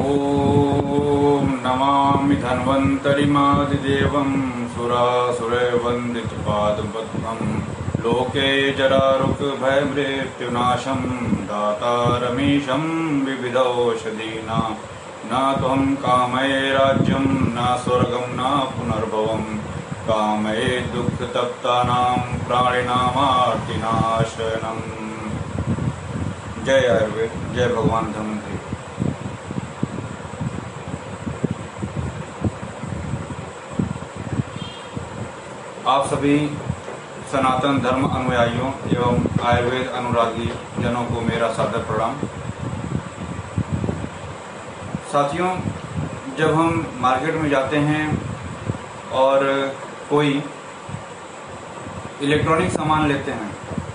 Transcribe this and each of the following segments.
ॐ नमामि धन्वन्तरिमादिदेवं सुरासुरवन्दितपादपद्मं लोके जरारुगभयमृत्युनाशं दातारमीशं विविधौषधीनां न त्वं कामये राज्यं न स्वर्गं न पुनर्भवं कामये दुःखतप्तानां प्राणिनामार्तिनाशनम्। जय आयुर्वेद, जय भगवान धन्वंतरि। आप सभी सनातन धर्म अनुयायियों एवं आयुर्वेद अनुरागी जनों को मेरा सादर प्रणाम। साथियों, जब हम मार्केट में जाते हैं और कोई इलेक्ट्रॉनिक सामान लेते हैं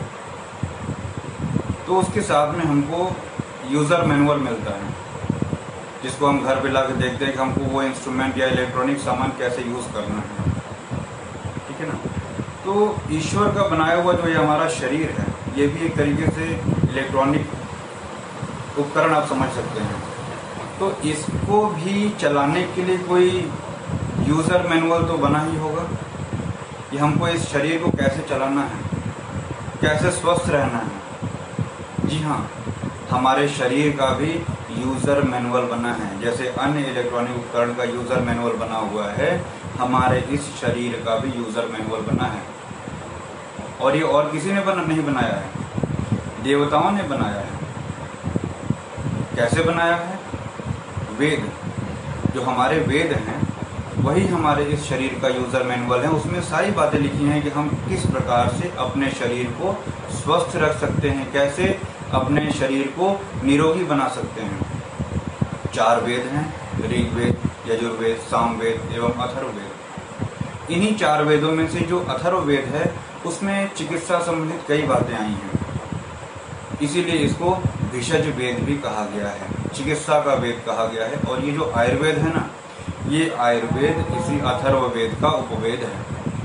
तो उसके साथ में हमको यूज़र मैनुअल मिलता है, जिसको हम घर पे ला के देखते हैं कि हमको वो इंस्ट्रूमेंट या इलेक्ट्रॉनिक सामान कैसे यूज़ करना है। ठीक है ना। तो ईश्वर का बनाया हुआ जो ये हमारा शरीर है, ये भी एक तरीके से इलेक्ट्रॉनिक उपकरण आप समझ सकते हैं। तो इसको भी चलाने के लिए कोई यूज़र मैनुअल तो बना ही होगा कि हमको इस शरीर को कैसे चलाना है, कैसे स्वस्थ रहना है। जी हाँ, हमारे शरीर का भी यूज़र मैनुअल बना है। जैसे अन्य इलेक्ट्रॉनिक उपकरण का यूज़र मैनुअल बना हुआ है, हमारे इस शरीर का भी यूज़र मैनुअल बना है। और ये और किसी ने नहीं बनाया है, देवताओं ने बनाया है। कैसे बनाया है? वेद, जो हमारे वेद हैं, वही हमारे इस शरीर का यूज़र मैनुअल है। उसमें सारी बातें लिखी हैं कि हम किस प्रकार से अपने शरीर को स्वस्थ रख सकते हैं, कैसे अपने शरीर को निरोगी बना सकते हैं। 4 वेद हैं, ऋग्वेद, यजुर्वेद, सामवेद एवं अथर्ववेद। इन्हीं 4 वेदों में से जो अथर्ववेद है उसमें चिकित्सा संबंधित कई बातें आई हैं, इसीलिए इसको भिषज वेद भी कहा गया है, चिकित्सा का वेद कहा गया है। और ये जो आयुर्वेद है ना, ये आयुर्वेद इसी अथर्ववेद का उपवेद है।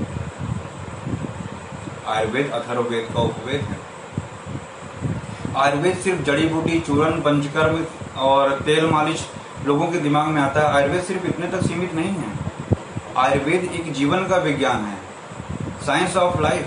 आयुर्वेद अथर्ववेद का उपवेद है। आयुर्वेद सिर्फ जड़ी बूटी, चूर्ण, पंचकर्म और तेल मालिश लोगों के दिमाग में आता है। आयुर्वेद सिर्फ इतने तक सीमित नहीं है। आयुर्वेद एक जीवन का विज्ञान है, साइंस ऑफ लाइफ।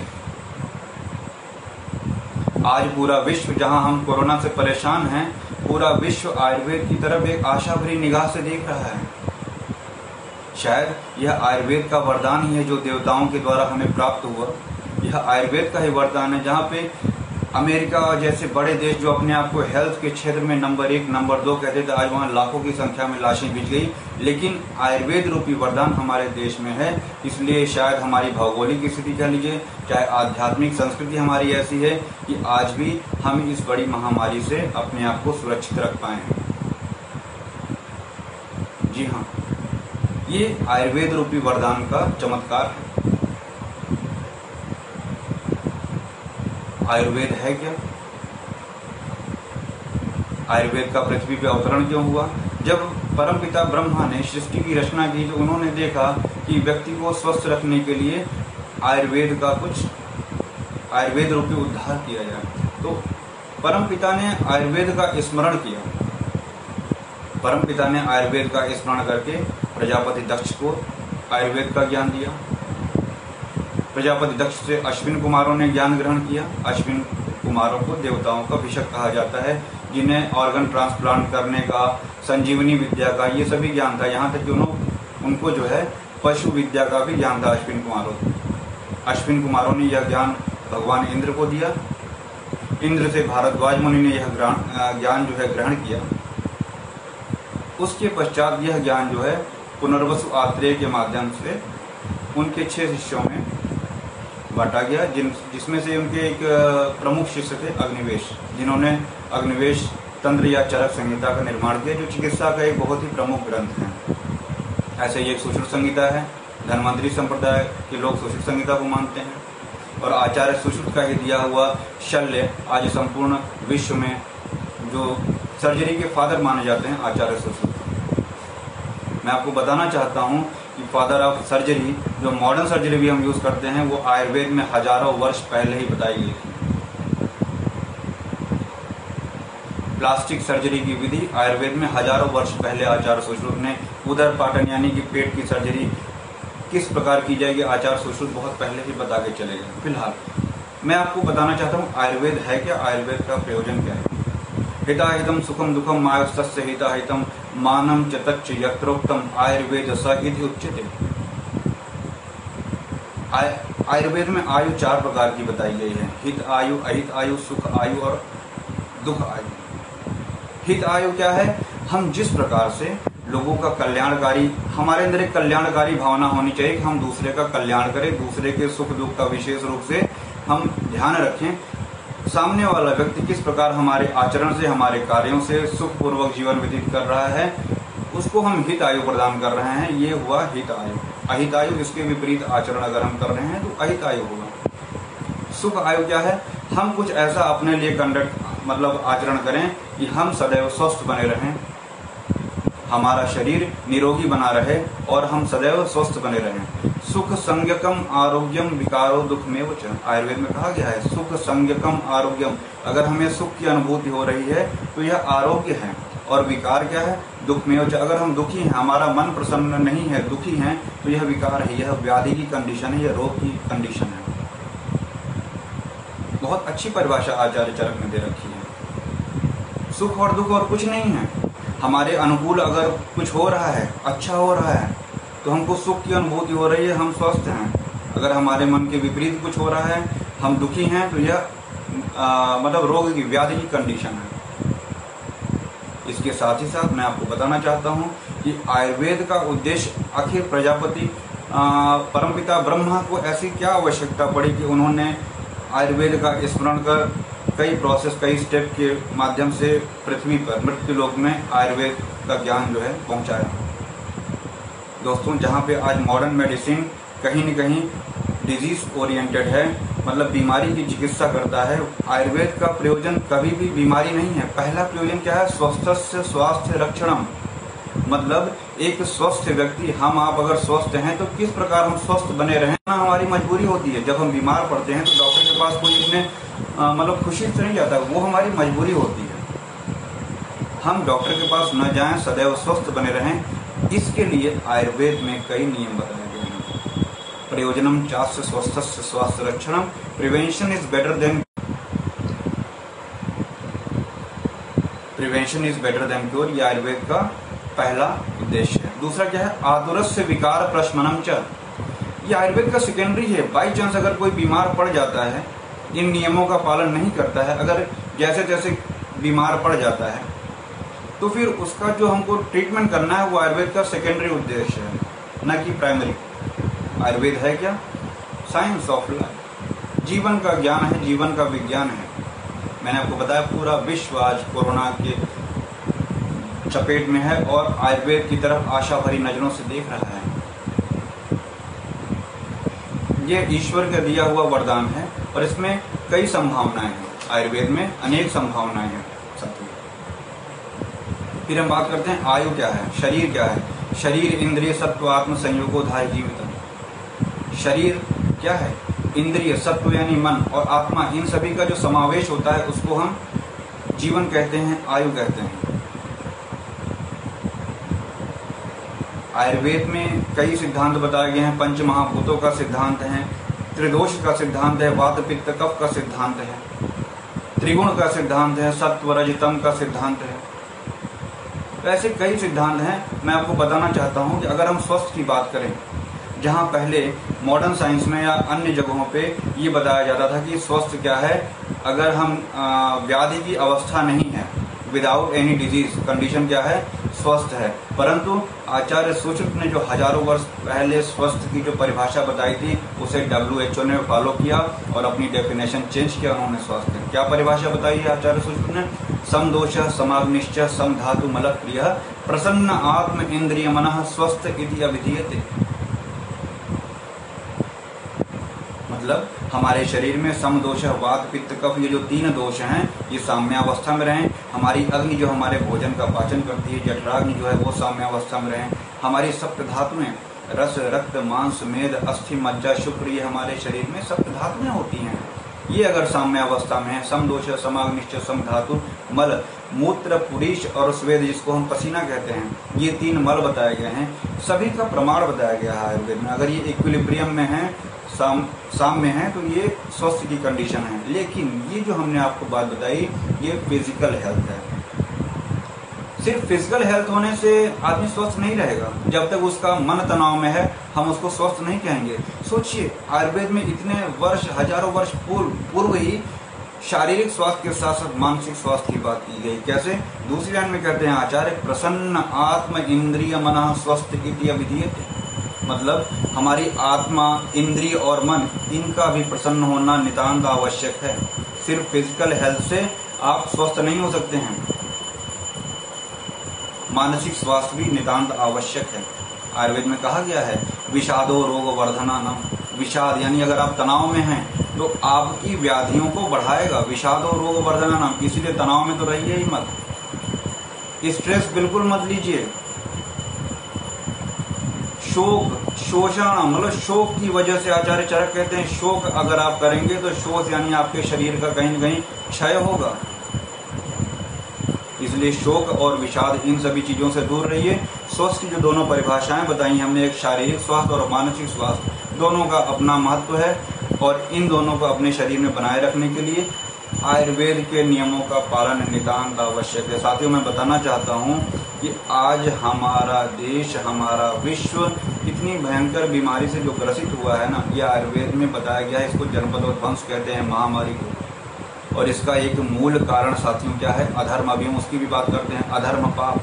आज पूरा विश्व, जहां हम कोरोना से परेशान हैं, पूरा विश्व आयुर्वेद की तरफ एक आशा भरी निगाह से देख रहा है। शायद यह आयुर्वेद का वरदान ही है जो देवताओं के द्वारा हमें प्राप्त हुआ। यह आयुर्वेद का ही वरदान है, जहाँ पे अमेरिका जैसे बड़े देश जो अपने आप को हेल्थ के क्षेत्र में नंबर 1, नंबर 2 कहते थे, आज वहाँ लाखों की संख्या में लाशें बिछ गई। लेकिन आयुर्वेद रूपी वरदान हमारे देश में है, इसलिए शायद हमारी भौगोलिक स्थिति कह लीजिए, चाहे आध्यात्मिक संस्कृति हमारी ऐसी है कि आज भी हम इस बड़ी महामारी से अपने आप को सुरक्षित रख पाए हैं। जी हाँ, ये आयुर्वेद रूपी वरदान का चमत्कार है। आयुर्वेद है क्या? आयुर्वेद का पृथ्वी पे अवतरण क्यों हुआ? जब परमपिता ब्रह्मा ने सृष्टि की रचना की तो उन्होंने देखा कि व्यक्ति को स्वस्थ रखने के लिए आयुर्वेद रूपी उद्धार किया जाए। तो परमपिता ने आयुर्वेद का स्मरण किया। परमपिता ने आयुर्वेद का स्मरण करके प्रजापति दक्ष को आयुर्वेद का ज्ञान दिया। प्रजापति दक्ष से अश्विन कुमारों ने ज्ञान ग्रहण किया। अश्विन कुमारों को देवताओं का भिषक कहा जाता है, जिन्हें ऑर्गन ट्रांसप्लांट करने का, संजीवनी विद्या का, ये सभी ज्ञान था। यहाँ तक कि उनको जो है पशु विद्या का भी ज्ञान था अश्विन कुमारों ने यह ज्ञान भगवान इंद्र को दिया। इंद्र से भारद्वाज मुनि ने यह ज्ञान जो है ग्रहण किया। उसके पश्चात यह ज्ञान जो है पुनर्वसु आत्रेय के माध्यम से उनके 6 शिष्यों में बांटा गया, जिसमें से उनके एक प्रमुख शिष्य थे अग्निवेश, जिन्होंने अग्निवेश तंत्र या चरक संहिता का निर्माण किया, जो चिकित्सा का एक बहुत ही प्रमुख ग्रंथ है। ऐसे ही एक सुश्रुत संहिता है। धन्वंतरि संप्रदाय के लोग सुश्रुत संहिता को मानते हैं। और आचार्य सुश्रुत का ही दिया हुआ शल्य आज संपूर्ण विश्व में जो सर्जरी के फादर माने जाते हैं, आचार्य सुश्रुत। मैं आपको बताना चाहता हूँ कि फादर ऑफ सर्जरी, जो मॉडर्न सर्जरी भी हम यूज़ करते हैं, वो आयुर्वेद में हजारों वर्ष पहले ही बताई गई थी। प्लास्टिक सर्जरी की विधि आयुर्वेद में हजारों वर्ष पहले आचार्य सुश्रुत ने उदर पाटन यानी कि पेट की सर्जरी किस प्रकार की जाएगी आचार्य सुश्रुत बहुत पहले ही बता के चले गए। फिलहाल मैं आपको बताना चाहता हूँ आयुर्वेद है क्या, आयुर्वेद का प्रयोजन क्या है। हिताहितम सुखम दुखम मायुस्तस्य हिताहितम मानम च तच्च यत्रोक्तम आयुर्वेद स इति उच्यते। आयुर्वेद में आयु 4 प्रकार की बताई गई है, हित आयु, अहित आयु, सुख आयु और दुख आयु। हित आयु क्या है, हम जिस प्रकार से लोगों का कल्याणकारी, हमारे अंदर एक कल्याणकारी भावना होनी चाहिए कि हम दूसरे का कल्याण करें, दूसरे के सुख दुख का विशेष रूप से हम ध्यान रखें। सामने वाला व्यक्ति किस प्रकार हमारे आचरण से, हमारे कार्यों से सुखपूर्वक जीवन व्यतीत कर रहा है, उसको हम हित आयु प्रदान कर रहे हैं, ये हुआ हित आयु। अहित आयु, इसके विपरीत आचरण अगर हम कर रहे हैं तो अहित आयु होगा। सुख आयु क्या है, हम कुछ ऐसा अपने लिए मतलब आचरण करें कि हम सदैव स्वस्थ बने रहें, हमारा शरीर निरोगी बना रहे और हम सदैव स्वस्थ बने रहें। सुख संज्ञकम आरोग्यम विकारो दुख में वच, आयुर्वेद में कहा गया है सुख संज्ञकम आरोग्यम, अगर हमें सुख की अनुभूति हो रही है तो यह आरोग्य है। और विकार क्या है, दुख में वच, अगर हम दुखी हैं, हमारा मन प्रसन्न नहीं है, दुखी हैं, तो यह विकार है, यह व्याधि की कंडीशन है, यह रोग की कंडीशन है। बहुत अच्छी परिभाषा आचार्य चरक ने दे रखी है। सुख और दुख और कुछ नहीं है। हमारे अनुकूल अगर कुछ हो रहा है, अच्छा हो रहा है, तो हमको सुख की अनुभूति हो रही है, हम स्वस्थ हैं। अगर हमारे मन के विपरीत कुछ हो रहा है, हम दुखी हैं, तो यह मतलब रोग की, व्याधि की कंडीशन है। इसके साथ ही साथ मैं आपको बताना चाहता हूं कि आयुर्वेद का उद्देश्य आखिर प्रजापति परमपिता ब्रह्मा को ऐसी क्या आवश्यकता पड़ी कि उन्होंने आयुर्वेद का स्मरण कर कई प्रोसेस, कई स्टेप के माध्यम से पृथ्वी पर, मृत्युलोक में आयुर्वेद का ज्ञान जो है पहुंचाया। दोस्तों, जहाँ पे आज मॉडर्न मेडिसिन कहीं न कहीं डिजीज ओरिएंटेड है, मतलब बीमारी की चिकित्सा करता है, आयुर्वेद का प्रयोजन कभी भी बीमारी नहीं है। पहला प्रयोजन क्या है, स्वस्थस्य स्वास्थ्य रक्षणम, मतलब एक स्वस्थ व्यक्ति, हम आप अगर स्वस्थ हैं तो किस प्रकार हम स्वस्थ बने रहें, हमारी मजबूरी होती है। जब हम बीमार पड़ते हैं तो डॉक्टर के पास कोई इतने मतलब खुशी से नहीं जाता, वो हमारी मजबूरी होती है। हम डॉक्टर के पास न जाएं, सदैव स्वस्थ बने रहें, इसके लिए आयुर्वेद में कई नियम बताए गए हैं। प्रयोजनम चास्य स्वस्थस्य स्वास्थ्य रक्षणम, prevention is better than cure, ये आयुर्वेद का पहला उद्देश्य है। दूसरा क्या है, आतुरस्य विकार प्रशमनम च, ये आयुर्वेद का सेकेंडरी है। बाई चांस अगर कोई बीमार पड़ जाता है, इन नियमों का पालन नहीं करता है, अगर जैसे जैसे बीमार पड़ जाता है, तो फिर उसका जो हमको ट्रीटमेंट करना है वो आयुर्वेद का सेकेंडरी उद्देश्य है, न कि प्राइमरी। आयुर्वेद है क्या, साइंस ऑफ लाइफ, जीवन का ज्ञान है, जीवन का विज्ञान है। मैंने आपको बताया पूरा विश्व आज कोरोना के चपेट में है और आयुर्वेद की तरफ आशा भरी नजरों से देख रहा है। ये ईश्वर का दिया हुआ वरदान है और इसमें कई संभावनाएं हैं। आयुर्वेद में अनेक संभावनाएं हैं साथियों। फिर हम बात करते हैं आयु क्या है, शरीर क्या है। शरीर इंद्रिय सत्व आत्म संयोगोधाय जीवित। शरीर क्या है, इंद्रिय सत्व यानी मन और आत्मा, इन सभी का जो समावेश होता है उसको हम जीवन कहते हैं, आयु कहते हैं। आयुर्वेद में कई सिद्धांत बताए गए हैं। पंच महाभूतों का सिद्धांत है, त्रिदोष का सिद्धांत है, वात पित्त कफ का सिद्धांत है, त्रिगुण का सिद्धांत है, सत्व रज तम का सिद्धांत है। ऐसे कई सिद्धांत हैं। मैं आपको बताना चाहता हूं कि अगर हम स्वस्थ की बात करें, जहां पहले मॉडर्न साइंस में या अन्य जगहों पे ये बताया जाता था कि स्वस्थ क्या है, अगर हम व्याधि की अवस्था नहीं है, विदाउट एनी डिजीज, कंडीशन क्या है, स्वस्थ है। परंतु आचार्य सुश्रुत ने जो हजारों वर्ष पहले स्वस्थ की जो परिभाषा बताई थी उसे WHO ने फॉलो किया और अपनी डेफिनेशन चेंज किया। उन्होंने स्वस्थ क्या परिभाषा बताई है आचार्य सुश्रुत ने, समदोष समाग्निश्च समधातु मलक्रिय प्रसन्न आत्म इंद्रिय मनः स्वस्थ इति अभिधीयते। मतलब हमारे शरीर में समदोष, वात पित्त कफ, ये जो 3 दोष हैं ये साम्यावस्था में रहें। हमारी अग्नि जो हमारे भोजन का पाचन करती है, जठराग्नि जो है वो साम्यावस्था में रहें। हमारी सप्त धातुएं, रस रक्त मांस मेद अस्थि मज्जा शुक्र, ये हमारे शरीर में सप्त धातुएं होती हैं, ये अगर साम्य अवस्था में है, समदोष, समाग्निश्च, समधातु, मल, मूत्र, पुरीश और स्वेद, जिसको हम पसीना कहते हैं, ये 3 मल बताए गए हैं। सभी का प्रमाण बताया गया है आयुर्वेद में। अगर ये इक्विलिब्रियम में है, साम्य है, तो ये स्वस्थ की कंडीशन है। लेकिन ये जो हमने आपको बात बताई, ये फिजिकल हेल्थ है। सिर्फ फिजिकल हेल्थ होने से आदमी स्वस्थ नहीं रहेगा। जब तक उसका मन तनाव में है, हम उसको स्वस्थ नहीं कहेंगे। सोचिए, आयुर्वेद में इतने वर्ष, हजारों वर्ष पूर्व ही शारीरिक स्वास्थ्य के साथ साथ मानसिक स्वास्थ्य की बात की गई। कैसे? दूसरी लाइन में कहते हैं आचार्य, प्रसन्न आत्म इंद्रिय मनः स्वस्थ इति अभिधीयते। मतलब हमारी आत्मा, इंद्रिय और मन, इनका भी प्रसन्न होना नितांत आवश्यक है। सिर्फ फिजिकल हेल्थ से आप स्वस्थ नहीं हो सकते हैं, मानसिक स्वास्थ्य भी नितांत आवश्यक है। आयुर्वेद में कहा गया है, विषादो रोग वर्धनानम। विषाद यानी अगर आप तनाव में हैं तो आपकी व्याधियों को बढ़ाएगा। विषादो रोग वर्धनानम, इसीलिए तनाव में तो रहिए ही मत, स्ट्रेस बिल्कुल मत लीजिए। शोक, शोषण, मतलब शोक की वजह से आचार्य चरक कहते हैं, शोक अगर आप करेंगे तो शोष यानी आपके शरीर का कहीं न कहीं क्षय होगा। इसलिए शोक और विषाद, इन सभी चीजों से दूर रहिए। स्वास्थ्य की जो दोनों परिभाषाएं बताई हमने, एक शारीरिक स्वास्थ्य और मानसिक स्वास्थ्य, दोनों का अपना महत्व है और इन दोनों को अपने शरीर में बनाए रखने के लिए आयुर्वेद के नियमों का पालन नितांत आवश्यक है। साथियों, मैं बताना चाहता हूं कि आज हमारा देश, हमारा विश्व इतनी भयंकर बीमारी से जो ग्रसित हुआ है ना, यह आयुर्वेद में बताया गया है। इसको जनपदोध्वंस कहते हैं, महामारी को। और इसका एक मूल कारण साथियों क्या है? अधर्म। अभी हम उसकी भी बात करते हैं, अधर्म, पाप।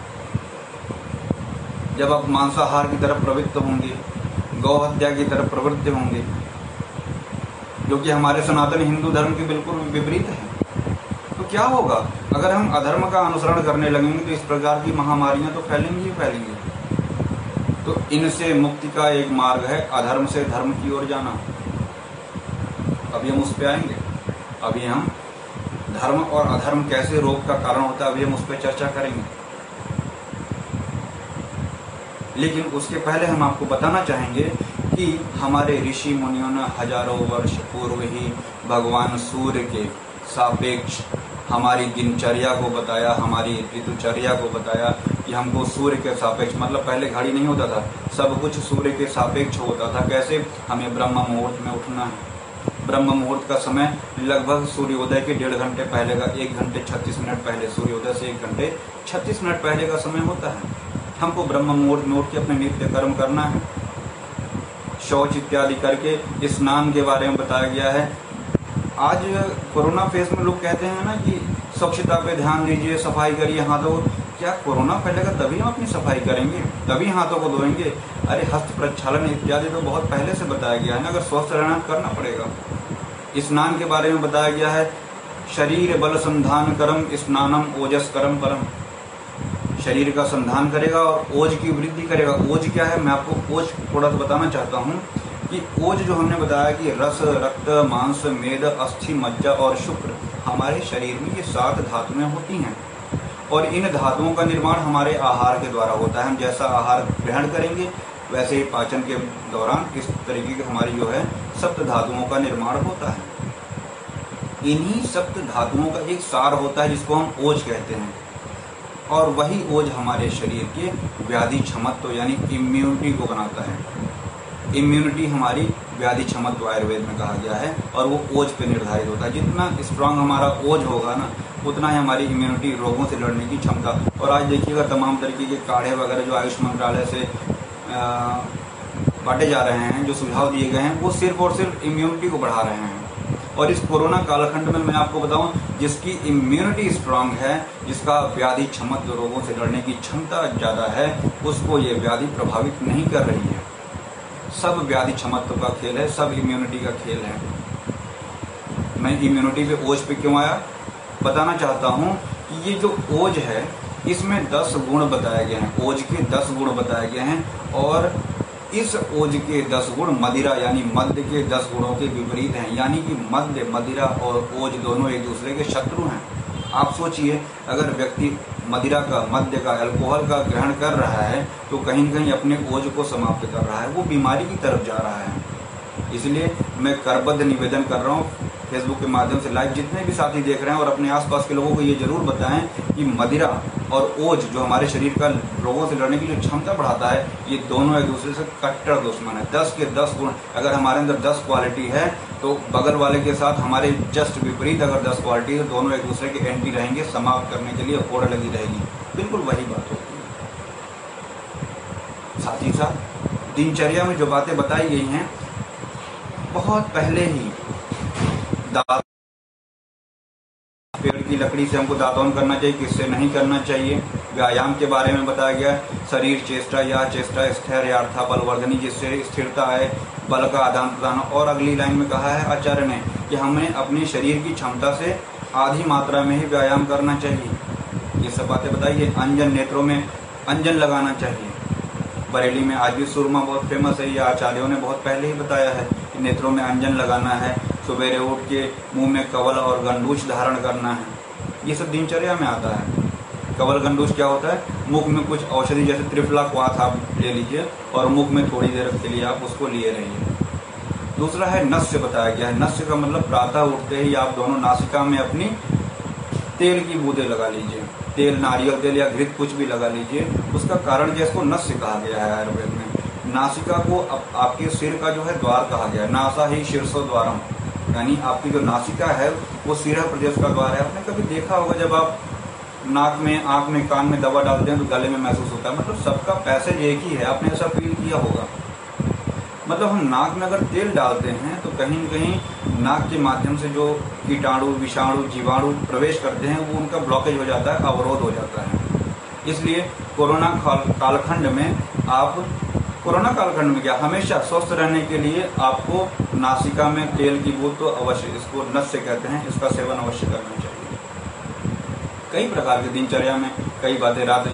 जब आप मांसाहार की तरफ प्रवृत्त होंगे, गौ हत्या की तरफ प्रवृत्त होंगे, जो कि हमारे सनातन हिंदू धर्म के बिल्कुल विपरीत है, तो क्या होगा? अगर हम अधर्म का अनुसरण करने लगेंगे तो इस प्रकार की महामारियां तो फैलेंगी ही फैलेंगी। तो इनसे मुक्ति का एक मार्ग है अधर्म से धर्म की ओर जाना। अभी हम उस पर आएंगे। अभी हम धर्म और अधर्म कैसे रोग का कारण होता है, अभी हम उस पर चर्चा करेंगे। लेकिन उसके पहले हम आपको बताना चाहेंगे कि हमारे ऋषि मुनियों ने हजारों वर्ष पूर्व ही भगवान सूर्य के सापेक्ष हमारी दिनचर्या को बताया, हमारी ऋतुचर्या को बताया कि हमको सूर्य के सापेक्ष, मतलब पहले घड़ी नहीं होता था, सब कुछ सूर्य के सापेक्ष होता था। कैसे? हमें ब्रह्म मुहूर्त में उठना है। ब्रह्म मुहूर्त का समय लगभग सूर्योदय के 1.5 घंटे पहले का, 1 घंटे 36 मिनट पहले, सूर्योदय से 1 घंटे 36 मिनट पहले का समय होता है। हमको ब्रह्म मुहूर्त में उठ के अपने नित्य कर्म करना है। शौच इत्यादि करके स्नान के बारे में बताया गया है। आज कोरोना फेज में लोग कहते हैं ना कि स्वच्छता पे ध्यान दीजिए, सफाई करिए, हाथों। क्या कोरोना फैलेगा तभी हम अपनी सफाई करेंगे, तभी हाथों को धोएंगे? अरे हस्त प्रक्षालन इत्यादि तो बहुत पहले से बताया गया है ना। अगर स्वस्थ रहना करना पड़ेगा। स्नान के बारे में बताया गया है, शरीर बल संधान करम स्नानम ओजस करम परम। शरीर का संधान करेगा और ओज की वृद्धि करेगा। ओज क्या है? मैं आपको ओज थोड़ा सा बताना चाहता हूँ कि ओज जो हमने बताया कि रस, रक्त, मांस, मेद, अस्थि, मज्जा और शुक्र, हमारे शरीर में ये 7 धातुएं होती हैं और इन धातुओं का निर्माण हमारे आहार के द्वारा होता है। हम जैसा आहार ग्रहण करेंगे वैसे ही पाचन के दौरान इस तरीके की हमारी जो है सप्त धातुओं का निर्माण होता है। इन्हीं सप्त धातुओं का एक सार होता है जिसको हम ओज कहते हैं और वही ओज हमारे शरीर के व्याधि क्षमत्व यानी इम्यूनिटी को बनाता है। इम्यूनिटी हमारी व्याधि क्षमत्व आयुर्वेद में कहा गया है और वो ओज पे निर्धारित होता है। जितना स्ट्रांग हमारा ओज होगा ना, उतना ही हमारी इम्यूनिटी, रोगों से लड़ने की क्षमता। और आज देखिएगा तमाम तरीके के काढ़े वगैरह जो आयुष मंत्रालय से बांटे जा रहे हैं, जो सुझाव दिए गए हैं, वो सिर्फ और सिर्फ इम्यूनिटी को बढ़ा रहे हैं। और इस कोरोना कालखंड में मैं आपको बताऊं, जिसकी इम्यूनिटी स्ट्रांग है, जिसका व्याधि क्षमत्व, रोगों से लड़ने की क्षमता ज़्यादा है, उसको ये व्याधि प्रभावित नहीं कर रही है। सब व्याधि क्षमत्व का खेल है, सब इम्यूनिटी का खेल है। मैं इम्यूनिटी पे ओज पे क्यों आया, बताना चाहता हूँ कि ये जो ओज है इसमें 10 गुण बताए गए हैं। ओज के 10 गुण बताए गए हैं और इस ओज के 10 गुण मदिरा यानी मद्य के 10 गुणों के विपरीत हैं। यानी कि मद्य, मदिरा और ओज दोनों एक दूसरे के शत्रु हैं। आप सोचिए, अगर व्यक्ति मदिरा का, मद्य का, अल्कोहल का ग्रहण कर रहा है तो कहीं न कहीं अपने ओज को समाप्त कर रहा है, वो बीमारी की तरफ जा रहा है। इसलिए मैं करबद्ध निवेदन कर रहा हूँ, फेसबुक के माध्यम से लाइव जितने भी साथी देख रहे हैं और अपने आसपास के लोगों को ये जरूर बताएं कि मदिरा और ओज जो हमारे शरीर का रोगों से लड़ने की जो क्षमता बढ़ाता है, ये दोनों एक दूसरे से कट्टर दुश्मन है। 10 के 10 गुण, अगर हमारे अंदर 10 क्वालिटी है तो बगल वाले के साथ हमारे जस्ट विपरीत अगर 10 क्वालिटी है, तो दोनों एक दूसरे के एंटी रहेंगे, समाप्त करने के लिए होड़ लगी रहेगी। बिल्कुल वही बात होती है। साथ ही साथ दिनचर्या में जो बातें बताई गई हैं बहुत पहले ही, दांत, पेड़ की लकड़ी से हमको दातौन करना चाहिए, किससे नहीं करना चाहिए। व्यायाम के बारे में बताया गया, शरीर चेष्टा या चेष्टा स्थिर यार्था बलवर्धनी, जिससे स्थिरता है, बल का आदान प्रदान। और अगली लाइन में कहा है आचार्य ने कि हमें अपने शरीर की क्षमता से आधी मात्रा में ही व्यायाम करना चाहिए। ये सब बातें बताइए। अंजन, नेत्रों में अंजन लगाना चाहिए। बरेली में आज भी सुरमा बहुत फेमस है, ये आचार्यों ने बहुत पहले ही बताया है कि नेत्रों में अंजन लगाना है। सवेरे उठ के मुंह में कवल और गंडूच धारण करना है। ये सब दिनचर्या में आता है। कवल गंडूच क्या होता है? मुख में कुछ औषधि, जैसे त्रिफला क्वाथ आप ले लीजिए और मुख में थोड़ी देर के लिए आप उसको लिए रहिए। दूसरा है नस्य, बताया गया है। नस्य का मतलब प्रातः उठते ही आप दोनों नासिका में अपनी तेल की बूंदें लगा लीजिए। तेल, नारियल तेल या घृत कुछ भी लगा लीजिए। उसका कारण क्या, इसको नस्य कहा गया है आयुर्वेद में। नासिका को आपके सिर का जो है द्वार कहा गया है। नासा ही शीर्षो द्वारम, यानी आपकी जो नासिका है वो सिरा प्रदेश का द्वार है। आपने कभी देखा होगा जब आप नाक में, आंख में, कान में दवा डालते हैं तो गले में महसूस होता है, मतलब सबका पैसेज एक ही है। आपने ऐसा फील किया होगा। मतलब हम नाक में अगर तेल डालते हैं तो कहीं न कहीं नाक के माध्यम से जो कीटाणु, विषाणु, जीवाणु प्रवेश करते हैं वो उनका ब्लॉकेज हो जाता है, अवरोध हो जाता है। इसलिए कोरोना कालखंड में क्या, हमेशा स्वस्थ रहने के लिए आपको नासिका में तेल की बूंद तो अवश्य, इसको नस्य कहते हैं, इसका सेवन अवश्य करना चाहिए। कई प्रकार की दिनचर्या में कई बातें, रात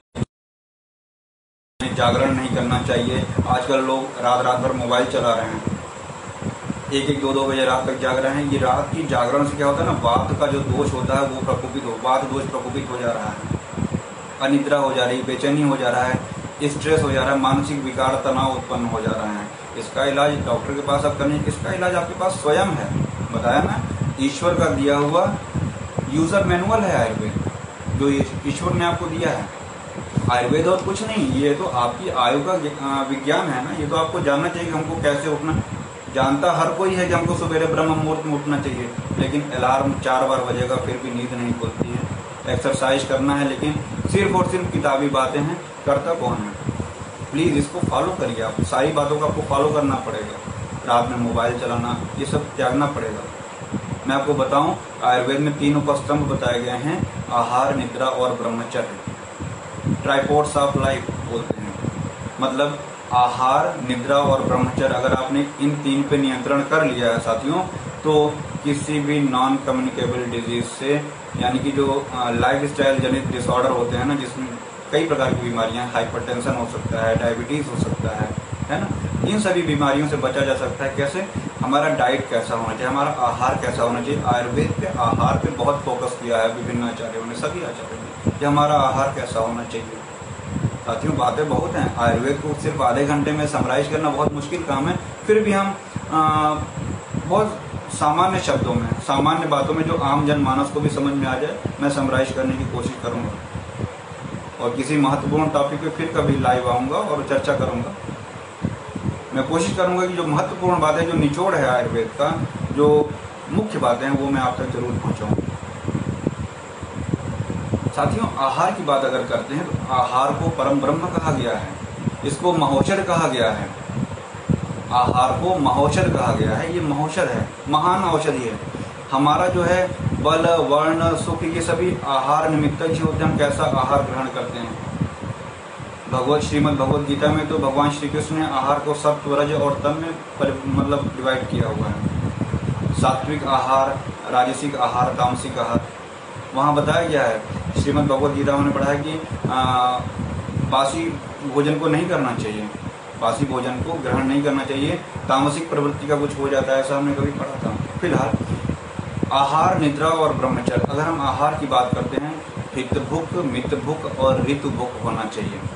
जागरण नहीं करना चाहिए। आजकल लोग रात भर मोबाइल चला रहे हैं, 1-2 बजे रात तक जाग रहे हैं। ये रात की जागरण से क्या होता है ना, वात का जो दोष होता है वो वात दोष प्रकोपित हो जा रहा है, अनिद्रा हो जा रही है, बेचैनी हो जा रहा है, स्ट्रेस हो जा रहा है, मानसिक विकार, तनाव उत्पन्न हो जा रहा है। इसका इलाज डॉक्टर के पास आप करने, इसका इलाज आपके पास स्वयं है। बताया ना, ईश्वर का दिया हुआ यूजर मैनुअल है आयुर्वेद, जो ईश्वर ने आपको दिया है। आयुर्वेद और कुछ नहीं, ये तो आपकी आयु का विज्ञान है ना। ये तो आपको जानना चाहिए कि हमको कैसे उठना। जानता हर कोई है कि हमको सवेरे ब्रह्म मुहूर्त में उठना चाहिए, लेकिन अलार्म 4 बार बजेगा फिर भी नींद नहीं खुलती है। एक्सरसाइज करना है, लेकिन सिर्फ और सिर्फ किताबी बातें हैं, करता कौन है? प्लीज़ इसको फॉलो करिए। आप सारी बातों को आपको फॉलो करना पड़ेगा। रात में मोबाइल चलाना, ये सब त्यागना पड़ेगा। मैं आपको बताऊं, आयुर्वेद में 3 उपस्तंभ बताए गए हैं, आहार, निद्रा और ब्रह्मचर्य। ट्राइपोड्स ऑफ लाइफ बोलते हैं। मतलब आहार, निद्रा और ब्रह्मचर्य, अगर आपने इन 3 पे नियंत्रण कर लिया है साथियों, तो किसी भी नॉन कम्युनिकेबल डिजीज से, यानी कि जो लाइफस्टाइल जनित डिसऑर्डर होते हैं ना, जिसमें कई प्रकार की बीमारियां, हाइपरटेंशन हो सकता है, डायबिटीज हो सकता है ना, इन सभी बीमारियों से बचा जा सकता है। कैसे? हमारा डाइट कैसा होना चाहिए, हमारा आहार कैसा होना चाहिए। आयुर्वेद पे आहार पे बहुत फोकस किया है विभिन्न आचार्यों ने, सभी आचार्यों ने, कि हमारा आहार कैसा होना चाहिए। साथियों बातें बहुत हैं, आयुर्वेद को सिर्फ आधे घंटे में समराइज करना बहुत मुश्किल काम है। फिर भी हम बहुत सामान्य शब्दों में, सामान्य बातों में, जो आम जनमानस को भी समझ में आ जाए, मैं समराइज करने की कोशिश करूंगा। और किसी महत्वपूर्ण टॉपिक पे फिर कभी लाइव आऊंगा और चर्चा करूंगा। मैं कोशिश करूंगा कि जो महत्वपूर्ण बातें, जो निचोड़ है आयुर्वेद का, जो मुख्य बातें हैं, वो मैं आप तक जरूर पहुंचाऊं। साथियों आहार की बात अगर करते हैं तो आहार को परम ब्रह्म कहा गया है, इसको महौषध कहा गया है। आहार को महौषध कहा गया है, ये महौषध है, महान औषधि है। हमारा जो है बल, वर्ण, सुख, ये सभी आहार निमित्त ही होते हैं। हम कैसा आहार ग्रहण करते हैं। श्रीमद् भगवद गीता में तो भगवान श्री कृष्ण ने आहार को सत्व, रज और तम में मतलब डिवाइड किया हुआ है। सात्विक आहार, राजसिक आहार, तामसिक आहार वहाँ बताया गया है। श्रीमद् भगवद गीता में पढ़ा है कि बासी भोजन को नहीं करना चाहिए, बासी भोजन को ग्रहण नहीं करना चाहिए, तामसिक प्रवृत्ति का कुछ हो जाता है, ऐसा हमने कभी पढ़ा था। फिलहाल आहार, निद्रा और ब्रह्मचर्य, अगर हम आहार की बात करते हैं, हित भुक, मित भुक और ऋतु भुक होना चाहिए।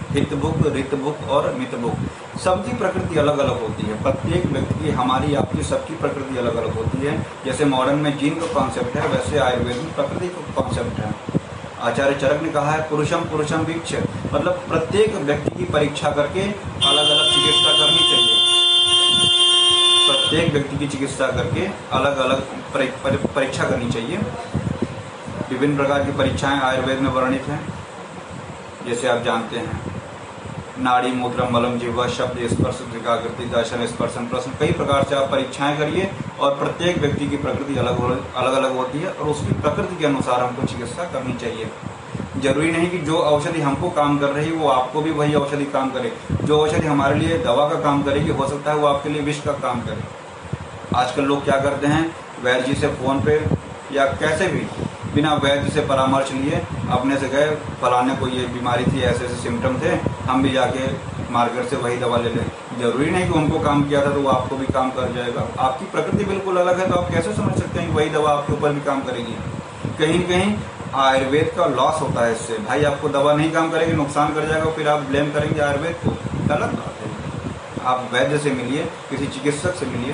हितभुक, ऋतभुक और मितभुक। सबकी प्रकृति अलग अलग होती है। प्रत्येक व्यक्ति की, हमारी, आपकी, सबकी प्रकृति अलग अलग होती है। जैसे मॉडर्न में जीन का कॉन्सेप्ट है, वैसे आयुर्वेद में प्रकृति का कॉन्सेप्ट है। आचार्य चरक ने कहा है पुरुषम पुरुषम वीक्ष्य, मतलब प्रत्येक व्यक्ति की परीक्षा करके अलग अलग चिकित्सा करनी चाहिए। प्रत्येक व्यक्ति की चिकित्सा करके अलग अलग परीक्षा करनी चाहिए। विभिन्न प्रकार की परीक्षाएं आयुर्वेद में वर्णित हैं, जैसे आप जानते हैं नाड़ी, मूत्र, मलम, जिह्वा, शब्द, स्पर्श, त्रिकाकृति, दर्शन, स्पर्शन, प्रश्न, कई प्रकार से आप परीक्षाएं करिए। और प्रत्येक व्यक्ति की प्रकृति अलग अलग होती है और उसकी प्रकृति के अनुसार हमको चिकित्सा करनी चाहिए। जरूरी नहीं कि जो औषधि हमको काम कर रही है वो आपको भी वही औषधि काम करे। जो औषधि हमारे लिए दवा का काम करेगी, हो सकता है वो आपके लिए विष का काम करे। आजकल लोग क्या करते हैं, वैद्य जी से फोन पे या कैसे भी बिना वैद्य से परामर्श लिए अपने से गए, फलाने को ये बीमारी थी, ऐसे ऐसे सिम्टम थे, हम भी जाके मार्केट से वही दवा ले लें। जरूरी नहीं कि उनको काम किया था तो वो आपको भी काम कर जाएगा। आपकी प्रकृति बिल्कुल अलग है, तो आप कैसे समझ सकते हैं कि वही दवा आपके ऊपर भी काम करेगी। कहीं न कहीं आयुर्वेद का लॉस होता है इससे। भाई आपको दवा नहीं काम करेगी, नुकसान कर जाएगा, फिर आप ब्लेम करेंगे आयुर्वेद को, गलत बात है। आप वैद्य से मिलिए, किसी चिकित्सक से मिलिए,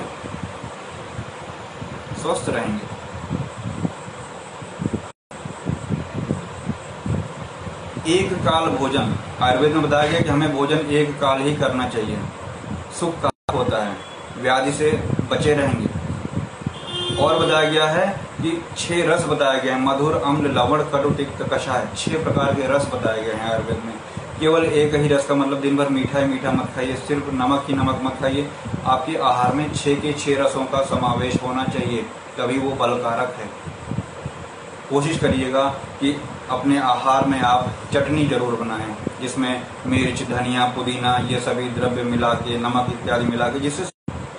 स्वस्थ रहेंगे। एक काल भोजन, आयुर्वेद में बताया गया कि हमें भोजन एक काल ही करना चाहिए। सुख का होता है, व्याधि से बचे रहेंगे। और बताया गया है कि 6 रस बताया गया है, मधुर, अम्ल, लवण, कटु, तिक्त, कषाय। 6 प्रकार के रस बताए गए हैं आयुर्वेद में। केवल एक ही रस का मतलब दिन भर मीठा ही मीठा मत खाइए, सिर्फ नमक ही नमक मत खाइए। आपके आहार में 6 के 6 रसों का समावेश होना चाहिए, तभी वो बलकारक है। कोशिश करिएगा कि अपने आहार में आप चटनी जरूर बनाएं, जिसमें मिर्च, धनिया, पुदीना, ये सभी द्रव्य मिला के, नमक इत्यादि मिला के, जिससे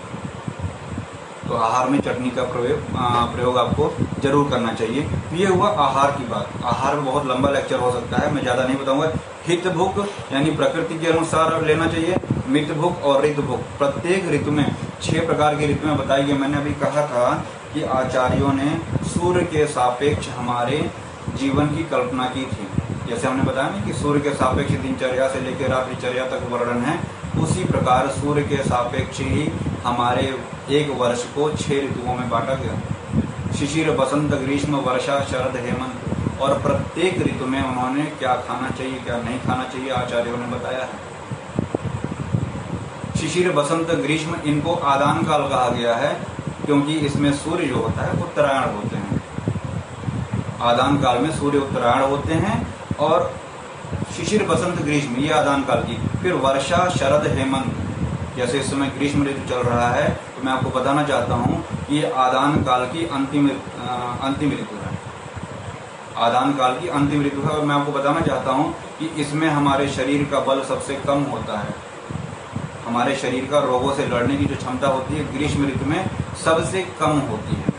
तो आहार में चटनी का प्रयोग आपको जरूर करना चाहिए। ये हुआ आहार की बात। आहार में बहुत लंबा लेक्चर हो सकता है, मैं ज़्यादा नहीं बताऊंगा। हितभुक यानी प्रकृति के अनुसार लेना चाहिए। मितभुक और ऋतुभुक, प्रत्येक ऋतु में 6 प्रकार की ऋतुएं बताई गई। मैंने अभी कहा था कि आचार्यों ने सूर्य के सापेक्ष हमारे जीवन की कल्पना की थी। जैसे हमने बताया ना कि सूर्य के सापेक्ष दिनचर्या से लेकर रात्रिचर्या तक वर्णन है, उसी प्रकार सूर्य के सापेक्ष ही हमारे एक वर्ष को 6 ऋतुओं में बांटा गया। शिशिर, बसंत, ग्रीष्म, वर्षा, शरद, हेमंत। और प्रत्येक ऋतु में उन्होंने क्या खाना चाहिए, क्या नहीं खाना चाहिए, आचार्यों ने बताया है। शिशिर, बसंत, ग्रीष्म, इनको आदान काल कहा गया है, क्योंकि इसमें सूर्य जो होता है उत्तरायण होते हैं। आदान काल में सूर्य उत्तरायण होते हैं। और शिशिर, बसंत, ग्रीष्म, ये आदान काल की। फिर वर्षा, शरद, हेमंत, जैसे इस समय ग्रीष्म ऋतु चल रहा है, तो मैं आपको बताना चाहता हूँ कि ये आदान काल की अंतिम ऋतु है। आदान काल की अंतिम ऋतु है। और मैं आपको बताना चाहता हूँ कि इसमें हमारे शरीर का बल सबसे कम होता है। हमारे शरीर का रोगों से लड़ने की जो क्षमता होती है ग्रीष्म ऋतु में सबसे कम होती है।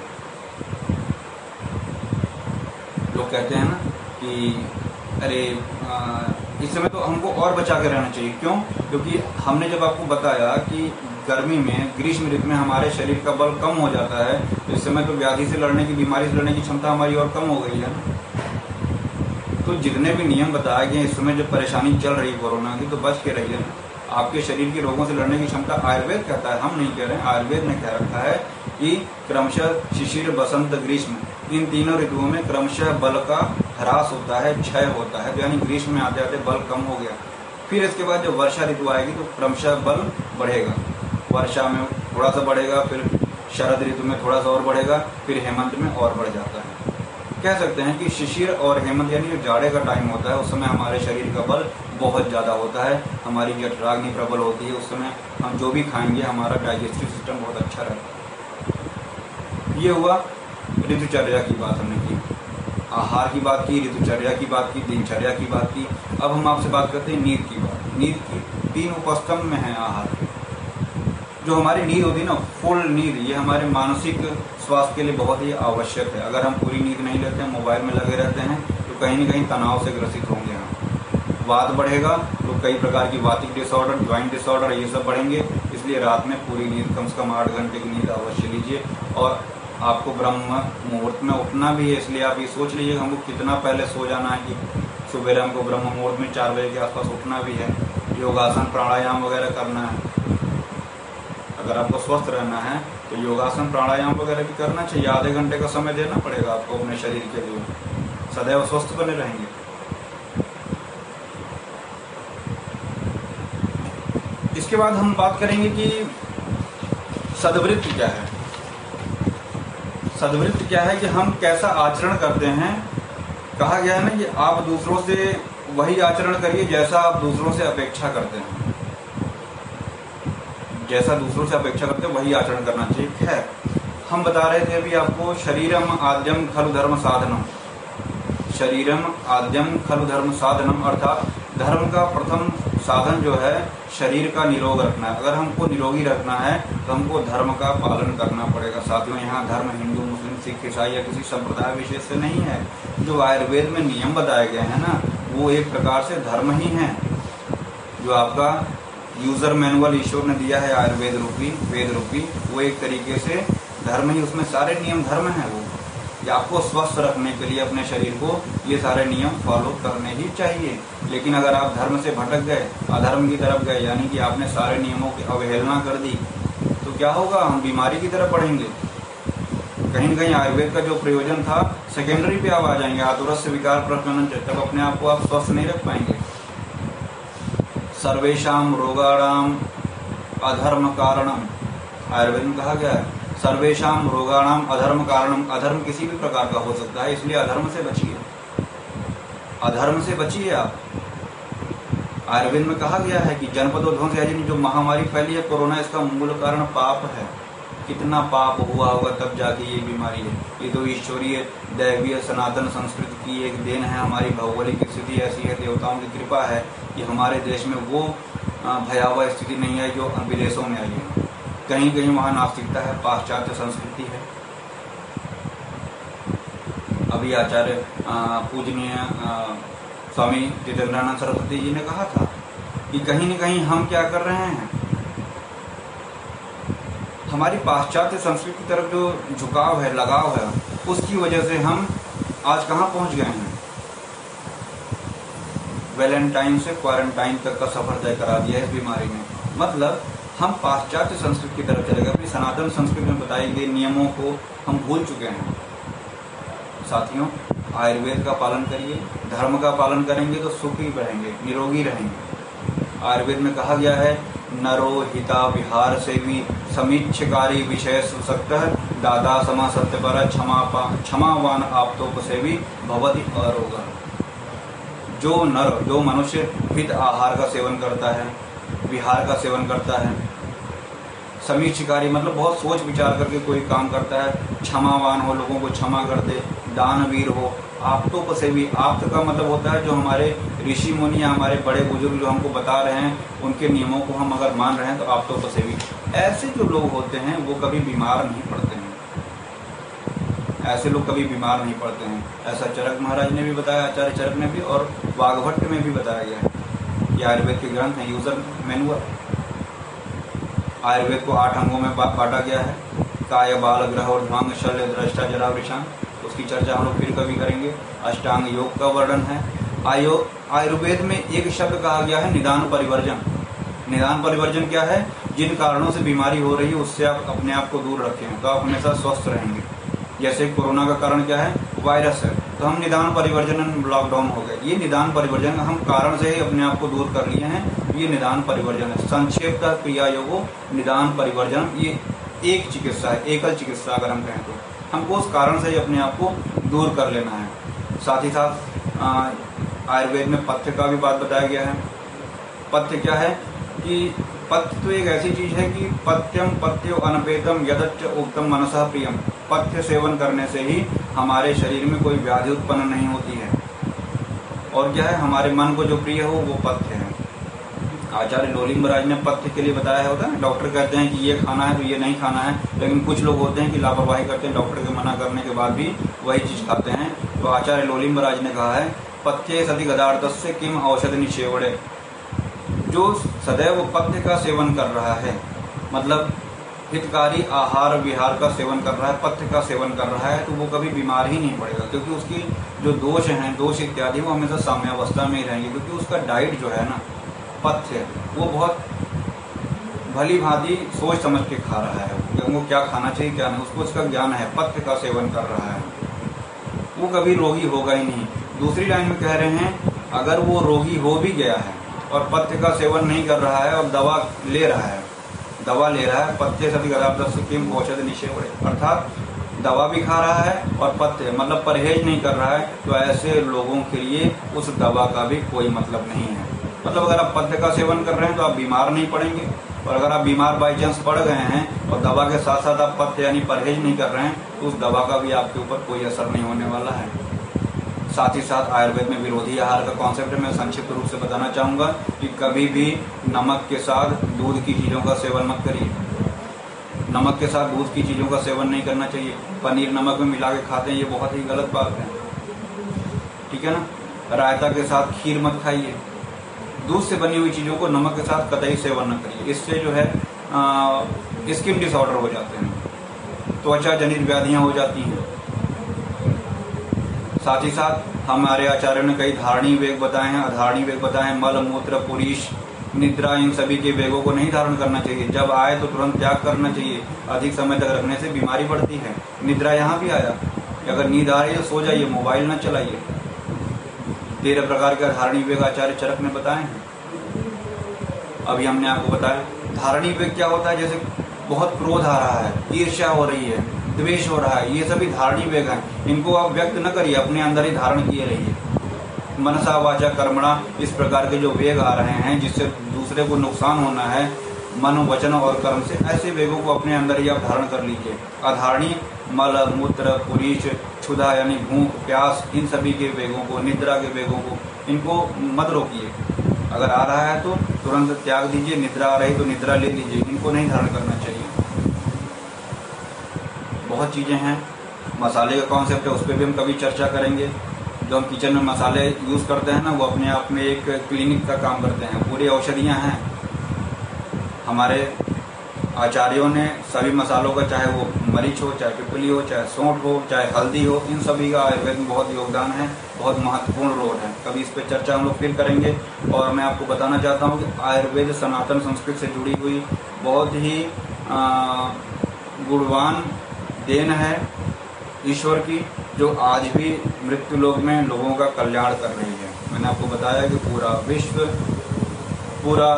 लोग कहते हैं ना कि अरे इस समय तो हमको और बचा के रहना चाहिए। क्यों? क्योंकि हमने जब आपको बताया कि गर्मी में, ग्रीष्म ऋतु में हमारे शरीर का बल कम हो जाता है, तो इस समय तो व्याधि से लड़ने की, बीमारी से लड़ने की क्षमता हमारी और कम हो गई है ना। तो जितने भी नियम बताए गए इस समय, जब परेशानी चल रही है कोरोना की, तो बच के रहिए ना। आपके शरीर के रोगों से लड़ने की क्षमता आयुर्वेद कहता है, हम नहीं कह रहे हैं, आयुर्वेद ने कह रखा है कि क्रमशः शिशिर, बसंत, ग्रीष्म, इन तीनों ऋतुओं में क्रमशः बल का ह्रास होता है, क्षय होता है। तो यानी ग्रीष्म में आते आते बल कम हो गया। फिर इसके बाद जब वर्षा ऋतु आएगी तो क्रमशः बल बढ़ेगा। वर्षा में थोड़ा सा बढ़ेगा, फिर शरद ऋतु में थोड़ा सा और बढ़ेगा, फिर हेमंत में और बढ़ जाता है। कह सकते हैं कि शिशिर और हेमंत यानी जो जाड़े का टाइम होता है, उस समय हमारे शरीर का बल बहुत ज़्यादा होता है, हमारी जठराग्नि प्रबल होती है। उस समय हम जो भी खाएंगे हमारा डाइजेस्टिव सिस्टम बहुत अच्छा रहता है। ये हुआ ऋतुचर्या की बात हमने की, आहार की बात की, ऋतुचर्या की बात की, दिनचर्या की बात की। अब हम आपसे बात करते हैं नींद की बात। नींद की 3 उपस्तंभ में है आहार। जो हमारी नींद होती है ना, फुल नींद, ये हमारे मानसिक स्वास्थ्य के लिए बहुत ही आवश्यक है। अगर हम पूरी नींद नहीं लेते हैं, मोबाइल में लगे रहते हैं, तो कहीं न कहीं तनाव से ग्रसित होंगे हम। वात बढ़ेगा तो कई प्रकार की वातिक डिसऑर्डर, ज्वाइंट डिसऑर्डर, ये सब बढ़ेंगे। इसलिए रात में पूरी नींद, कम से कम 8 घंटे की नींद अवश्य लीजिए। और आपको ब्रह्म मुहूर्त में उठना भी है, इसलिए आप ये सोच लीजिए हमको कितना पहले सो जाना है कि सुबह हमको ब्रह्म मुहूर्त में 4 बजे के आसपास उठना भी है, योगासन प्राणायाम वगैरह करना है। अगर आपको स्वस्थ रहना है तो योगासन प्राणायाम वगैरह भी करना चाहिए। आधे घंटे का समय देना पड़ेगा आपको अपने शरीर के लिए, सदैव स्वस्थ बने रहेंगे। इसके बाद हम बात करेंगे कि सद्वृत्ति क्या है। सद्वृत्ति क्या है कि हम कैसा आचरण करते हैं। कहा गया है ना कि आप दूसरों से वही आचरण करिए जैसा आप दूसरों से अपेक्षा करते हैं। जैसा दूसरों से अपेक्षा करते हैं वही आचरण करना चाहिए। है हम बता रहे थे अभी आपको, शरीरम आद्यम खलु धर्म साधनम। शरीरम आद्यम खलु धर्म साधनम अर्थात धर्म का प्रथम साधन जो है शरीर का निरोग रखना है। अगर हमको निरोगी रखना है तो हमको धर्म का पालन करना पड़ेगा। साथियों, यहाँ धर्म हिंदू मुस्लिम सिख ईसाई या किसी संप्रदाय विशेष से नहीं है। जो आयुर्वेद में नियम बताए गए हैं ना, वो एक प्रकार से धर्म ही है। जो आपका यूजर मैनुअल ईश्वर ने दिया है आयुर्वेद रूपी, वेद रूपी, वो एक तरीके से धर्म ही, उसमें सारे नियम धर्म है। वो कि आपको स्वस्थ रखने के लिए अपने शरीर को ये सारे नियम फॉलो करने ही चाहिए। लेकिन अगर आप धर्म से भटक गए, अधर्म की तरफ गए, यानी कि आपने सारे नियमों की अवहेलना कर दी, तो क्या होगा? हम बीमारी की तरफ बढ़ेंगे। कहीं न कहीं आयुर्वेद का जो प्रयोजन था सेकेंडरी पे आप आ जाएंगे। आतुरस्य विकार प्रकरण, तब अपने आप को आप स्वस्थ नहीं रख पाएंगे। सर्वेशाम रोगाणाम अधर्म कारणम, आयुर्वेद में कहा गया है सर्वेशाम रोगाणाम अधर्म कारणम। अधर्म किसी भी प्रकार का हो सकता है, इसलिए अधर्म से बचिए, अधर्म से बचिए आप। आयुर्वेद में कहा गया है कि जनपदों ध्वंस जो महामारी फैली है कोरोना, इसका मूल कारण पाप है। कितना पाप हुआ होगा तब जाके ये बीमारी है। ये तो ईश्वरीय दैवीय सनातन संस्कृति की एक देन है। हमारी भौगोलिक स्थिति ऐसी है, देवताओं की कृपा है कि हमारे देश में वो भयावह स्थिति नहीं है जो विदेशों में आई है। कहीं कहीं वहाँ नास्तिकता है, पाश्चात्य संस्कृति है। अभी आचार्य पूजनीय स्वामी जितेंद्रानंद सरस्वती जी ने कहा था कि कहीं न कहीं हम क्या कर रहे हैं, हमारी पाश्चात्य संस्कृति की तरफ जो झुकाव है, लगाव है, उसकी वजह से हम आज कहाँ पहुँच गए हैं। वैलेंटाइन से क्वारंटाइन तक का सफर तय करा दिया है इस बीमारी ने। मतलब हम पाश्चात्य संस्कृति की तरफ चले गए, अपनी सनातन संस्कृति में बताए गए नियमों को हम भूल चुके हैं। साथियों, आयुर्वेद का पालन करिए, धर्म का पालन करेंगे तो सुखी रहेंगे, निरोगी रहेंगे। आयुर्वेद में कहा गया है नरो हिता विहार सेवी समीक्षकारी विषय सुसक्त दादा समा सत्यपर क्षमावान आप्तोपसेवी भवति अरोगा। जो नर, जो मनुष्य हित आहार का सेवन करता है, विहार का सेवन करता है, समीक्षकारी मतलब बहुत सोच विचार करके कोई काम करता है, क्षमावान हो, लोगों को क्षमा कर दे, दानवीर हो, आप्तोपसेवी। आप्त का मतलब होता है जो हमारे ऋषि मुनि या हमारे बड़े बुजुर्ग जो हमको बता रहे हैं, उनके नियमों को हम अगर मान रहे हैं तो आप्तोपसेवी। ऐसे जो लोग होते हैं वो कभी बीमार नहीं पड़ते हैं। ऐसे लोग कभी बीमार नहीं पड़ते हैं। ऐसा चरक महाराज ने भी बताया, आचार्य चरक ने भी, और वाघभट्ट में भी बताया गया है। ये आयुर्वेद के ग्रंथ हैं, यूजर मैनुअल। आयुर्वेद को 8 अंगों में बांटा गया है, काय बाल ग्रह और ध्वांग शल्य दृष्टा जरा वृषांग। उसकी चर्चा हम लोग फिर कभी करेंगे। अष्टांग योग का वर्णन है। आयुर्वेद में एक शब्द कहा गया है निदान परिवर्जन। निदान परिवर्जन क्या है? जिन कारणों से बीमारी हो रही है उससे आप अपने आप को दूर रखें तो आप हमेशा स्वस्थ रहेंगे। जैसे कोरोना का कारण क्या है? वायरस है, तो हम निदान परिवर्जन, लॉकडाउन हो गए। ये निदान परिवर्जन हम कारण से ही अपने आप को दूर कर लिए हैं, ये निदान परिवर्जन है। संक्षेपतः क्रिया योगो निदान परिवर्जन, ये एक चिकित्सा है, एकल चिकित्सा अगर हम कहें तो। हमको उस कारण से ही अपने आप को दूर कर लेना है। साथ ही साथ आयुर्वेद में पथ्य का भी बात बताया गया है। पथ्य क्या है कि पथ्य तो एक ऐसी चीज है कि पथ्यम पथ्यो अनपेतम यदच्च उक्तम मनसा प्रियम। पथ्य सेवन करने से ही हमारे शरीर में कोई व्याधि उत्पन्न नहीं होती है। और क्या है? हमारे मन को जो प्रिय हो वो पथ्य है। आचार्य लोलिंग महाराज ने पथ्य के लिए बताया होता है। डॉक्टर कहते हैं कि ये खाना है तो ये नहीं खाना है, लेकिन कुछ लोग होते हैं कि लापरवाही करते हैं, डॉक्टर के मना करने के बाद भी वही चीज खाते हैं। तो आचार्य लोलिंग महाराज ने कहा है पथ्ये सति गदार्थस्य किम औषधि निषेवणे। जो सदैव पथ्य का सेवन कर रहा है, मतलब हितकारी आहार विहार का सेवन कर रहा है, पथ्य का सेवन कर रहा है, तो वो कभी बीमार ही नहीं पड़ेगा, क्योंकि उसकी जो दोष हैं, दोष इत्यादि, वो हमेशा साम्यावस्था में ही रहेंगे, क्योंकि उसका डाइट जो है ना, पथ्य, वो बहुत भली भांति सोच समझ के खा रहा है कि हमको क्या खाना चाहिए क्या नहीं, उसको उसका ज्ञान है, पथ्य का सेवन कर रहा है, वो कभी रोगी होगा ही नहीं। दूसरी लाइन में कह रहे हैं अगर वो रोगी हो भी गया है और पथ्य का सेवन नहीं कर रहा है और दवा ले रहा है, पथ्य सभी किम औषध निषेवणे, अर्थात दवा भी खा रहा है और पथ्य मतलब परहेज नहीं कर रहा है, तो ऐसे लोगों के लिए उस दवा का भी कोई मतलब नहीं है। मतलब अगर आप पथ्य का सेवन कर रहे हैं तो आप बीमार नहीं पड़ेंगे, और अगर आप बीमार बाई चांस पड़ गए हैं और दवा के साथ साथ आप पथ्य यानी परहेज नहीं कर रहे हैं, तो उस दवा का भी आपके ऊपर कोई असर नहीं होने वाला है। साथ ही साथ आयुर्वेद में विरोधी आहार का कॉन्सेप्ट मैं संक्षिप्त रूप से बताना चाहूँगा कि कभी भी नमक के साथ दूध की चीज़ों का सेवन मत करिए। नमक के साथ दूध की चीज़ों का सेवन नहीं करना चाहिए। पनीर नमक में मिला के खाते हैं, ये बहुत ही गलत बात है, ठीक है ना। रायता के साथ खीर मत खाइए। दूध से बनी हुई चीज़ों को नमक के साथ कतई सेवन न करिए, इससे जो है स्किन डिसऑर्डर हो जाते हैं, त्वचा जनित व्याधियाँ हो जाती हैं। साथ ही साथ हमारे आचार्यों ने कई धारणी वेग बताए हैं, अधारणी वेग बताए हैं। मल मूत्र पुरीश निद्रा, इन सभी के वेगों को नहीं धारण करना चाहिए। जब आए तो तुरंत त्याग करना चाहिए, अधिक समय तक रखने से बीमारी बढ़ती है। निद्रा यहाँ भी आया, अगर नींद आ रही है सो जाइए, मोबाइल न चलाइए। 13 प्रकार के धारणी वेग आचार्य चरक ने बताए हैं, अभी हमने आपको बताया। धारणी वेग क्या होता है, जैसे बहुत क्रोध आ रहा है, ईर्ष्या हो रही है, द्वेष हो रहा है, ये सभी धारणी वेग हैं। इनको आप व्यक्त न करिए, अपने अंदर ही धारण किए रहिए। मनसा वाचा कर्मणा, इस प्रकार के जो वेग आ रहे हैं जिससे दूसरे को नुकसान होना है, मन वचन और कर्म से, ऐसे वेगों को अपने अंदर ही आप धारण कर लीजिए। अधारणी मल मूत्र पुरीश क्षुधा यानी भूख प्यास, इन सभी के वेगों को, निद्रा के वेगों को, इनको मत रोकिए। अगर आ रहा है तो तुरंत त्याग दीजिए, निद्रा आ रही तो निद्रा ले लीजिए, इनको नहीं धारण करना चाहिए। बहुत चीज़ें हैं। मसाले का कॉन्सेप्ट है, उस पर भी हम कभी चर्चा करेंगे। जो हम किचन में मसाले यूज़ करते हैं ना, वो अपने आप में एक क्लिनिक का काम करते हैं, पूरी औषधियाँ हैं। हमारे आचार्यों ने सभी मसालों का, चाहे वो मरीच हो, चाहे पिपली हो, चाहे सौंठ हो, चाहे हल्दी हो, इन सभी का आयुर्वेद में बहुत योगदान है, बहुत महत्वपूर्ण रोल है। कभी इस पर चर्चा हम लोग फिर करेंगे। और मैं आपको बताना चाहता हूँ कि आयुर्वेद सनातन संस्कृति से जुड़ी हुई बहुत ही गुणवान देन है ईश्वर की, जो आज भी मृत्यु लोक में लोगों का कल्याण कर रही है। मैंने आपको बताया कि पूरा विश्व, पूरा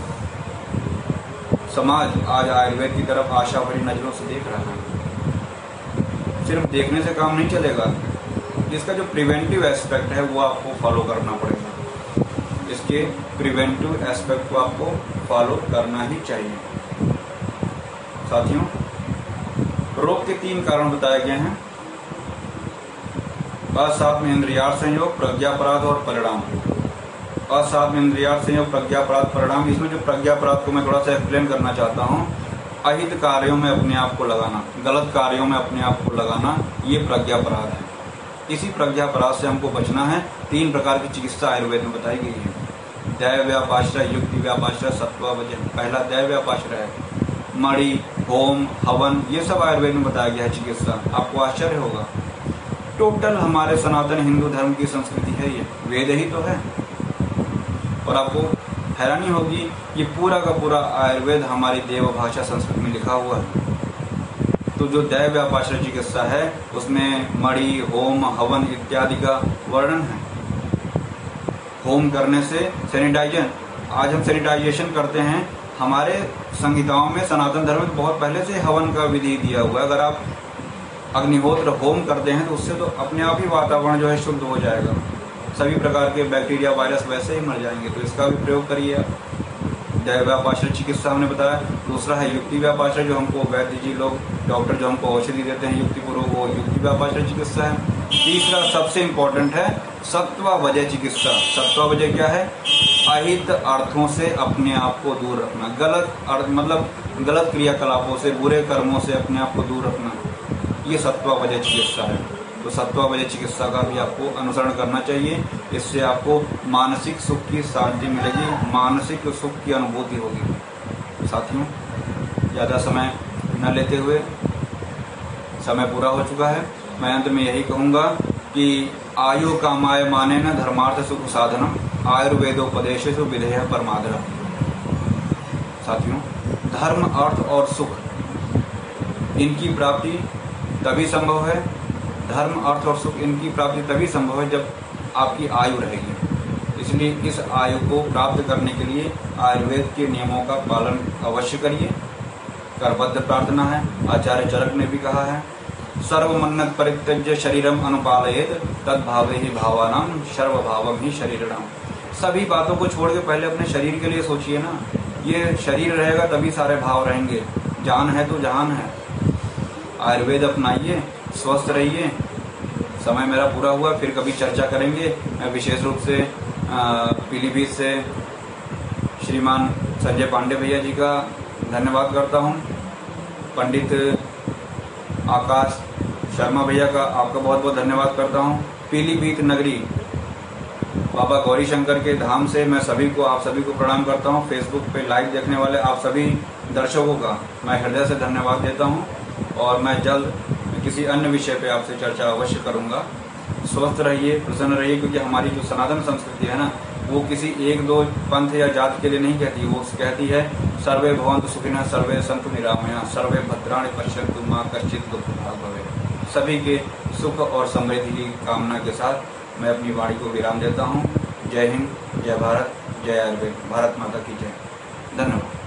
समाज आज आयुर्वेद की तरफ आशा भरी नजरों से देख रहा है। सिर्फ देखने से काम नहीं चलेगा, इसका जो प्रिवेंटिव एस्पेक्ट है वो आपको फॉलो करना पड़ेगा। इसके प्रिवेंटिव एस्पेक्ट को आपको फॉलो करना ही चाहिए। साथियों, रोग के 3 कारण बताए गए हैं, असाध्य इंद्रियार्थ संयोग, प्रज्ञापराध और परिणाम। असाध्य इंद्रियार्थ संयोग, प्रज्ञापराध, परिणाम। इसमें जो प्रज्ञापराध को मैं थोड़ा सा एक्सप्लेन करना चाहता हूँ। अहित कार्यों में अपने आप को लगाना, गलत कार्यों में अपने आप को लगाना, ये प्रज्ञापराध है। इसी प्रज्ञापराध से हमको बचना है। 3 प्रकार की चिकित्सा आयुर्वेद में बताई गई है। दैव व्यापाश्रय, युक्ति व्यापाश्रय, सत्वावजन। पहला दैव व्यापाश्रय है। मणि, होम, हवन, ये सब आयुर्वेद में बताया गया है चिकित्सा। आपको आश्चर्य होगा, टोटल हमारे सनातन हिंदू धर्म की संस्कृति है, ये वेद ही तो है। और आपको हैरानी होगी, ये पूरा का पूरा आयुर्वेद हमारी देव भाषा संस्कृत में लिखा हुआ है। तो जो दैव व्यापाश्रय चिकित्सा है उसमें मणि, होम, हवन इत्यादि का वर्णन है। होम करने से सैनिटाइजन, आज हम सैनिटाइजेशन करते हैं। हमारे संहिताओं में सनातन धर्म में बहुत पहले से हवन का विधि दिया हुआ है। अगर आप अग्निहोत्र होम करते हैं तो उससे तो अपने आप ही वातावरण जो है शुद्ध हो जाएगा, सभी प्रकार के बैक्टीरिया वायरस वैसे ही मर जाएंगे। तो इसका भी प्रयोग करिए आप। दैव व्यापाश्रय चिकित्सा हमने बताया। दूसरा है युक्ति व्यापाश्रय, जो हमको वैद्य जी लोग, डॉक्टर जो हमको औषधि देते हैं युक्तिपूर्वक, वो युक्ति व्यापाश्रय चिकित्सा है। तीसरा सबसे इम्पोर्टेंट है सत्वावजय चिकित्सा। सत्वावजय क्या है? अहित अर्थों से अपने आप को दूर रखना, गलत अर्थ मतलब गलत क्रियाकलापों से, बुरे कर्मों से अपने आप को दूर रखना, ये सत्वावजय चिकित्सा है। तो सत्वावजय चिकित्सा का भी आपको अनुसरण करना चाहिए। इससे आपको मानसिक सुख की शांति मिलेगी, मानसिक सुख की अनुभूति होगी। साथियों, ज़्यादा समय न लेते हुए समय पूरा हो चुका है। मैं अंत में यही कहूँगा कि आयु कामाय माने न धर्मार्थ सुख साधनम आयुर्वेदोपदेशेषु विधेय परमादरम। साथियों, धर्म, अर्थ और सुख इनकी प्राप्ति तभी संभव है, धर्म, अर्थ और सुख इनकी प्राप्ति तभी संभव है जब आपकी आयु रहेगी। इसलिए इस आयु को प्राप्त करने के लिए आयुर्वेद के नियमों का पालन अवश्य करिए। करबद्ध प्रार्थना है। आचार्य चरक ने भी कहा है, सर्वमन्नत परित्यज्य शरीरम अनुपालयेत तद्भावे ही भावानाम सर्वभावम ही शरीरणाम। सभी बातों को छोड़ के पहले अपने शरीर के लिए सोचिए ना। ये शरीर रहेगा तभी सारे भाव रहेंगे। जान है तो जहान है। आयुर्वेद अपनाइए, स्वस्थ रहिए। समय मेरा पूरा हुआ, फिर कभी चर्चा करेंगे। मैं विशेष रूप से पीलीभीत से श्रीमान संजय पांडे भैया जी का धन्यवाद करता हूँ। पंडित आकाश शर्मा भैया का आपका बहुत बहुत धन्यवाद करता हूँ। पीलीभीत नगरी बाबा गौरी शंकर के धाम से मैं सभी को, आप सभी को प्रणाम करता हूँ। फेसबुक पे लाइव देखने वाले आप सभी दर्शकों का मैं हृदय से धन्यवाद देता हूँ और मैं जल्द किसी अन्य विषय पे आपसे चर्चा अवश्य करूँगा। स्वस्थ रहिए, प्रसन्न रहिए, क्योंकि हमारी जो सनातन संस्कृति है ना, वो किसी एक दो पंथ या जाति के लिए नहीं कहती। वो कहती है सर्वे भवन्तु सुखिनः, सर्वे सन्तु निरामयाः, सर्वे भद्राणि पश्यन्तु मा कश्चित् दुःखभाग् भवेत्। सभी के सुख और समृद्धि की कामना के साथ मैं अपनी वाणी को विराम देता हूँ। जय हिंद, जय भारत, जय आयुर्वेद। भारत माता की जय। धन्यवाद।